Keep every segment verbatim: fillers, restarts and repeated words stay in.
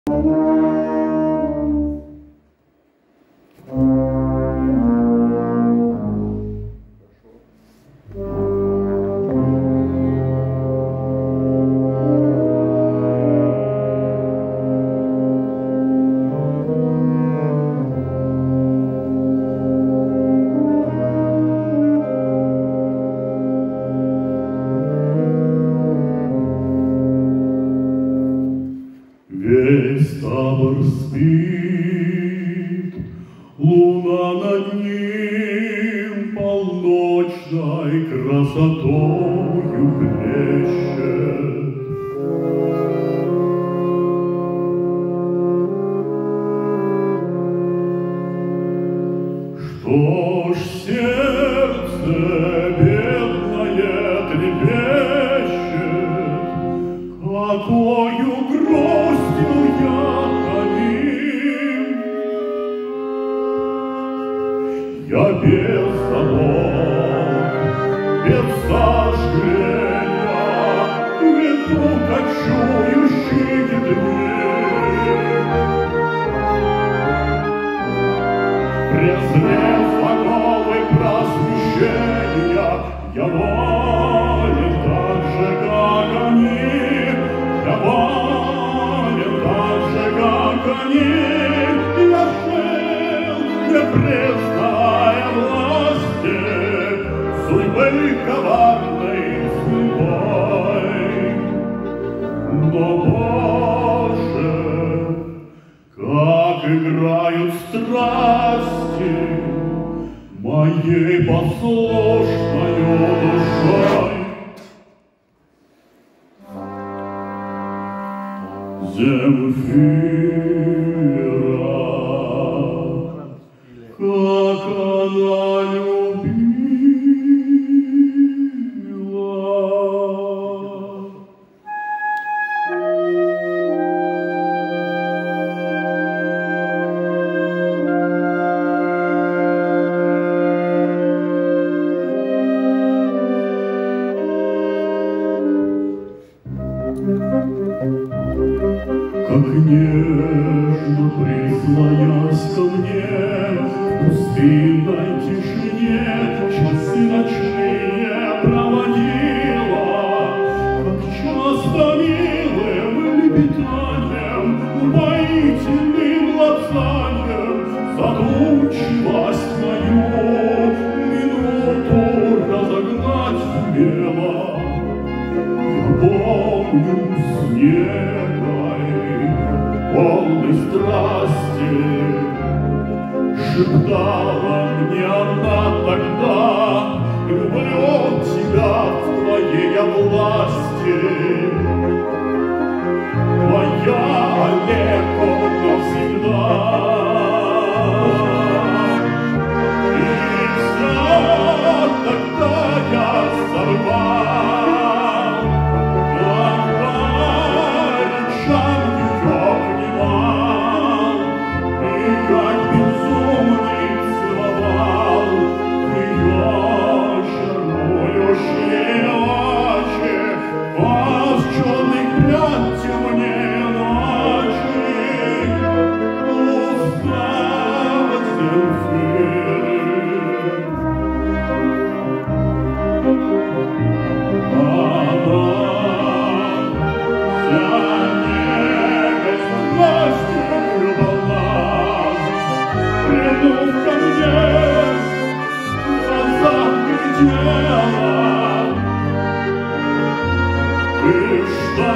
Весь табор спит, луна над ним полночной красотою блещет. Что ж сердце бедное трепещет, какою грустью я томим. Я без забот, без сожаления веду кочующие дни. Презрев оковы просвещения, я волен так же, как они. Я волен так же, как они. Я жил, не призная власти судьбы коварной судьбой. Но, Боже, как играют страсти моей послушною душой. Земфира, как она любила. Как нежно прислонясь ко мне в пустынной тишине, часы ночные проводила, как часто милым лепетанием, упоительным лапсанием задумчивость мою минуту разогнать сумела. Я помню снегой, полной страсти, шептала мне она тогда: люблю тебя в твоей власти. Твоя Олеко навсегда. И все тогда я забывал, как безумный целовал ее чарующие очи, вас черных прядь темнее ночи. Устала Земфиры, она вся негость властью рвала. Придув ко мне, глаза глядела. И что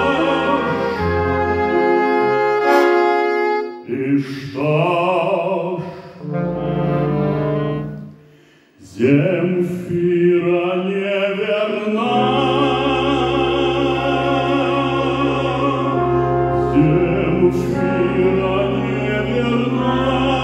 ж, и что ж, Земфира неверна, Земфира неверна.